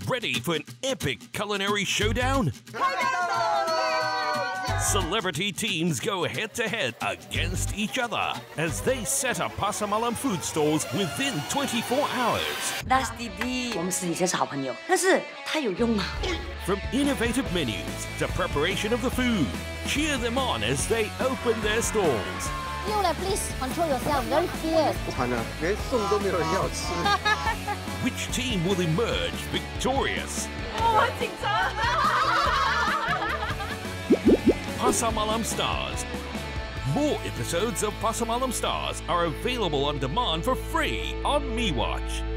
Ready for an epic culinary showdown? Celebrity teams go head-to-head against each other as they set up Pasar Malam food stalls within 24 hours. That's Didi. 我们私底下是好朋友，但是他有用吗？ From innovative menus to preparation of the food, cheer them on as they open their stalls. please control yourself, very fierce. 惨了，连送都没有人要吃。 Which team will emerge victorious? 我很紧张。 Pasar Malam Stars. More episodes of Pasar Malam Stars are available on demand for free on MeWatch.